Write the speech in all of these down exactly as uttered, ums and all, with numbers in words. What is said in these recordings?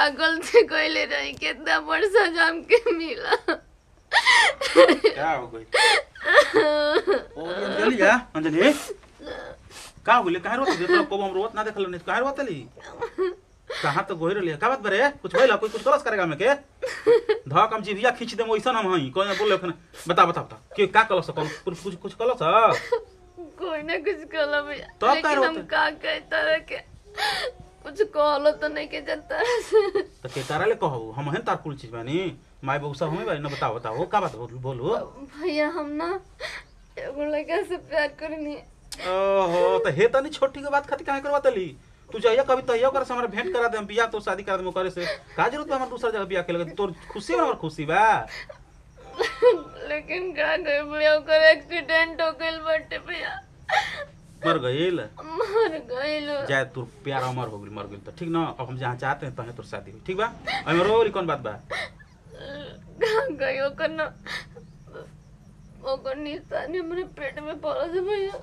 का गलती कइले रही कितना बड़ सजा हमके मिला। क्या हो गई? ओ अंजलि या अंजलि का हो गइले? काहे रोत दे? तो को हम रोत ना देखल नहीं काहे रोतली? कहां तो गोहिर लिया का बात बरे? कुछ भइला? कोई कुछ कलस करेगा में के? ध कम जीविया खींच दे ओइसन हम हई कोई बोले खने बता बता बता के का कलस कौन कुछ कुछ कलस कोई ना कुछ कला भैया। तो लेकिन हम का कहता रहे के कुछ कहलो तो नहीं के जनता तो के तारा ले कहू हम हन तार कुल चीज बानी माय बौसा हमें भाई न बताओ बताओ का बात बोलो भैया। हम ना एगो लड़का से प्यार करनी। ओहो तो हे तनी छोटी के बात खातिर काहे करवातली? तू जइया कभी तइया कर से हमरा भेंट करा दे हम बियाह तो शादी करा दे करे से का जरूरत बा? हम दूसरा जगह बियाह के लगे तोर खुशी और खुशी बा। लेकिन का गए भैया ओकर एक्सीडेंट हो गइल बाटे भैया। मर गइल? मर गइल। जाए तू प्यार अमर हो गइल मर गइल तो ठीक ना। अब हम जहां चाहते हैं तहे तोर शादी हो ठीक बा। एमे रोरी कौन बात बा? का गए ओकर ना ओकर निशानी हमरे पेट में पड़ा है भैया।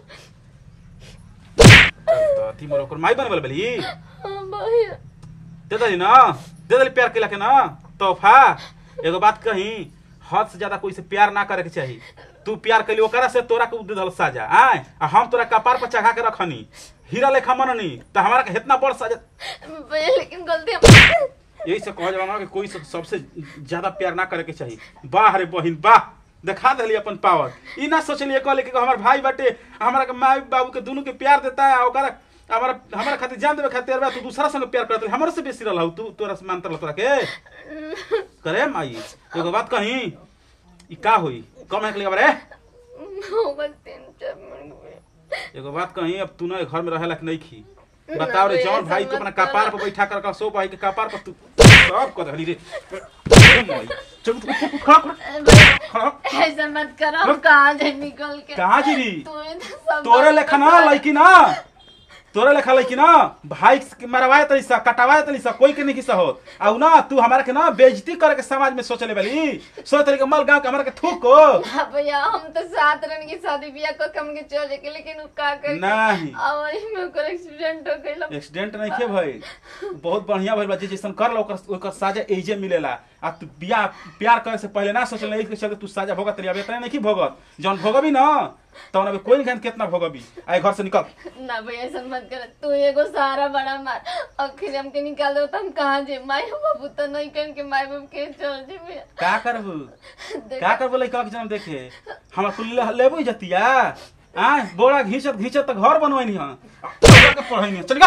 तो ती मोर ओकर माई बने वाला बली? हां भैया। दे दली ना दे दली प्यार केला के ना तोहफा। एगो बात कही हद से ज्यादा कोई से प्यार ना करे के चाहिए। तू प्यार कली ओकरा से तोरा के दे दल साजा आए आ हम तोरा कपार पर चढ़ा के रखनी हीरा लेखा मननी तो हमारा के इतना बड़ साजा भैया। लेकिन गलती हम यही से कह जाना कि कोई से सबसे ज्यादा प्यार ना करे के चाहिए। वाह रे बहिन वाह दिखा दली अपन पावर। ई ना सोचलिए कहले कि हमार भाई बाटे हमारा के माई बाबू के दोनों के प्यार देता है ओकरा हमारा हमारा खातिर जान देवे खातिर बा। तू दूसरा संग प्यार करत हमरे से बेसी रहल तू तोरा से मानत तोरा के करे माई। एगो बात कही ई का होई कम है के लिए रे हो बस तीन चार मिनट। एगो बात कही अब तू ना घर में रहेला कि नहीं खी बताओ रे। जौन भाई को अपना कपार पर बैठा कर सो भाई के कपार पर तू सब कर दली रे चल तू खड़ा खड़ा ऐसा मत करो। कहां जाए निकल के? कहां जीरी? तो तोरे लेखा ना लइकी ना तोरे लेखा लइकी ना भाई के मरवाए तली सा कटवाए तली सा कोई के नहीं किसा हो आ ना तू हमारा के ना बेइज्जती करे के समाज में सोचले वाली सोच तरी के मल गांव के हमरा के थूक को। हां भैया हम तो सात रन की शादी बियाह को कम के चल के लेकिन उ का कर नहीं और में ओकर एक्सीडेंट हो गइल। एक्सीडेंट नहीं के भाई बहुत बढ़िया भइल बा जैसन कर लो ओकर ओकर साजा एजे मिलेला। आ तू बियाह प्यार करे से पहले ना सोचले नहीं कि तू साजा भोगत तरी अब इतना नहीं की भोगत जौन भोगबी ना तो ना कोई नहीं कितना भोगबी आए घर से निकल ना भैया ऐसा मत कर। तू एगो सारा बड़ा मार आखिर हमके निकाल दो तो हम कहां जे माई बाबू तो नहीं कन के माई बाबू के चल जे भैया का करबू का करबू लइका के जन्म देखे हमरा कुल लेबो जतिया आ बोरा घीचत घीचत त घर बनवैनी हां के पढ़ैनी चल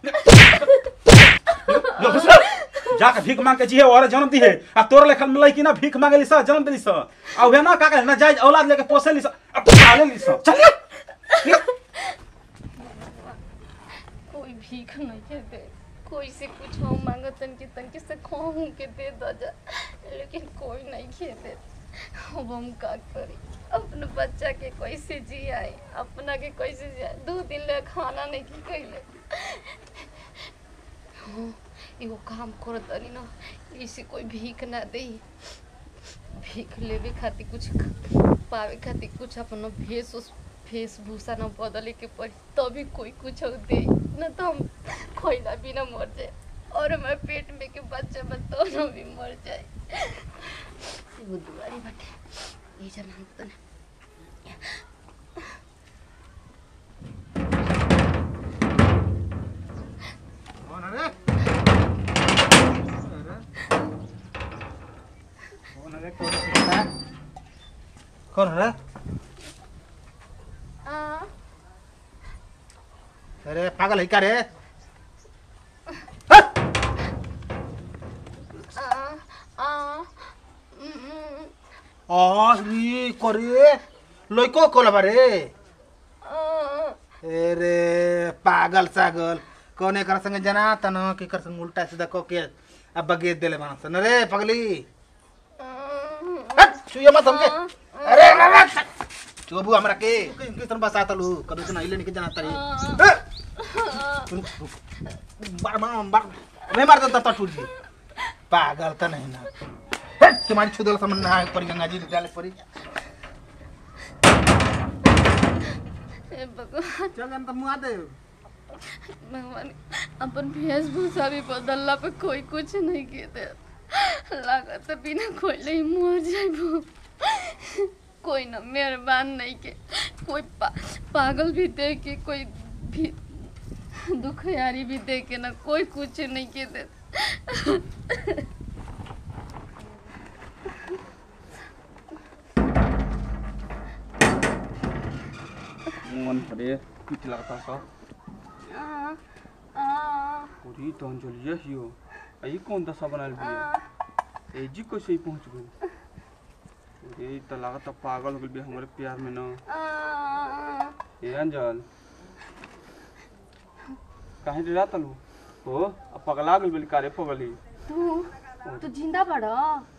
गल जाके भीख मांग के जिहे और जन्म दिहे आ तोर लेखन में लइकी ना भीख मांगली सा जन्म देली सा आ उहे ना का का ना जाय औलाद लेके पोसेली सा अब पाले ली सा चल कोई भीख नहीं के दे कोई से कुछ हम मांगतन के तन के से कहूं के दे द जा लेकिन कोई नहीं के दे। अब हम का करी अपने बच्चा के कैसे जियाए अपना के कैसे जियाए दो दिन ले खाना नहीं की कइले। एगो काम करत अली ना इसे कोई भीख ना दे भीख लेवे खातिर कुछ पावे खातिर कुछ अपना भेष वेशभूषा न बदले के पड़ी तभी कोई कुछ दे न तो हम खोइला भी ना मर जाए और हमारे पेट में के बच्चा बच्चा भी मर जाए। वो दुआरी बटे ये जना तो ना कौन है कौन है कौन है कौन है? अरे पागल है क्या रे? अरे करे लइको कोला बारे अरे पागल सागल कोने कर संगे जना तन के कर संग उल्टा सीधा को के अब बगे देले मानस न रे पगली छुया मत हमके। अरे ना चोबू हमरा के इनके तन बसा तलू कभी से नहीं लेने के जना तरी बार बार बार मैं मार देता तो टूट जी पागल त नहीं ना तुम्हारी छुदल समन ना पर गंगा जी डाले परी ए भगवान चल हम त मुआ दे भगवान अपन वेशभूषा भी बदलला पे कोई कुछ नहीं के दे लागत बिना खोले ही मर जाइबो। कोई ना मेहरबान नहीं के कोई पा, पागल भी दे के कोई भी दुखियारी भी दे के ना कोई कुछ नहीं के दे। मन हरे पीठ लगता सा आ आ पूरी तो अंजलि हियो आई कौन दशा बनाल भी ए जी कैसे पहुंच गई ए तो लागत पागल हो गई हमारे प्यार में ना ए अंजल काहे डरा तलू हो अब पगला गई बोली कारे पगली तू तू जिंदा बड़ा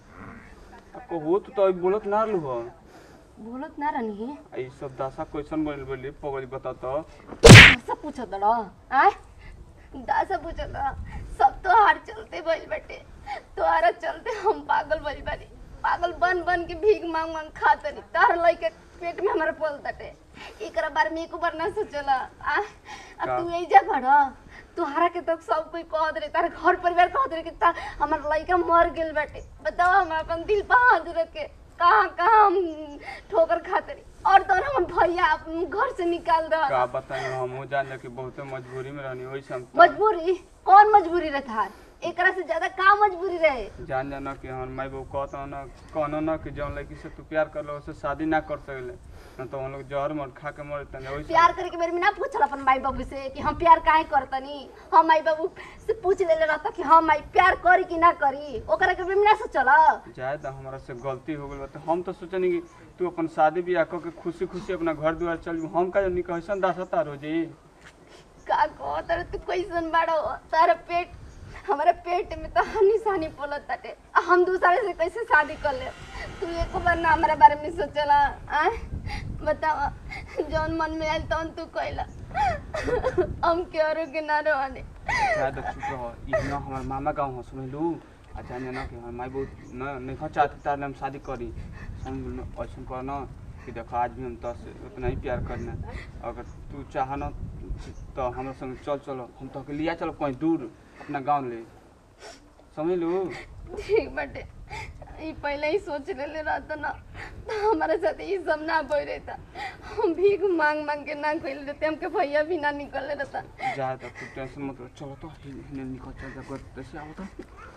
को हो तो तो बोलत ना रहलू हो बोलत ना रहनी आई सब दशा क्वेश्चन बनल बोली पगली बता तो सब पूछत बड़ा आय दासा पूछत सब तो हार चलते भइल बाटे तोहरा चलते हम पागल भइल बानी पागल बन बन के भीख मांग मांग खातनी तार लइके पेट में हमारा पल तटे एकरा बारे में एको बार ना सोचला आ अब तू यही जा बड़ा तोहरा के तो सब कोई कह दे तार घर परिवार कह दे कि ता हमर लइका मर गेल बाटे बताओ हम अपन दिल पे हाथ रख के कहां कहां हम ठोकर खाते और तो हम भैया घर से निकाल रहा का बताई हम जान जा कि बहुत मजबूरी में रहनी होई हम मजबूरी कौन मजबूरी रहे था एकरा से ज्यादा का मजबूरी रहे जान जाना कि हम माई बाबू कहता ना कहना ना कि जौन लड़की से तू प्यार कर लो उससे शादी ना कर सकले ना तो हम लोग जहर मर खा के मर तने ओइसे प्यार करे के मेरे में ना पूछल अपन माई बाबू से कि हम प्यार काहे करतनी हम माई बाबू से पूछ लेले रहता कि हम माई प्यार करी कि ना करी ओकरा के मेरे में ना सोचला जाए तो हमारा से गलती हो गई तो हम तो सोचनी कि तू अपन शादी ब्याह कर के खुशी खुशी अपना घर द्वार चल हम का जनी कैसन दासता रोजी का को तर तू कैसन बाड़ो तारा पेट हमारे पेट में तो हनी सानी पलत ताटे हम दूसरे से कैसे शादी कर ले तू एको बार ना हमारे बारे में सोचला आ बतावा जौन मन में आयल तौन तू कहला हम क्यों के ना रहने शायद चुप रहो ई ना हमार मामा गांव हो सुनलू आ जाने ना कि हम माई बहुत न नहीं चाहते तार हम शादी करी समझ ऐसा करना कि देखो आज भी हम तो उतना ही प्यार करना अगर तू चाह ना तो हमारे संग चल चलो हम तो लिया चलो कहीं दूर अपना गांव ले समझ लो ठीक बाटे ये पहले ही सोच ले रहता ना तो हमारे साथ ये सब ना बोल रहता हम भीख मांग मांग के ना खोल देते हमके भैया भी ना निकल रहता जा तो टेंशन मत लो चलो तो निकल चल जा कैसे आओ तो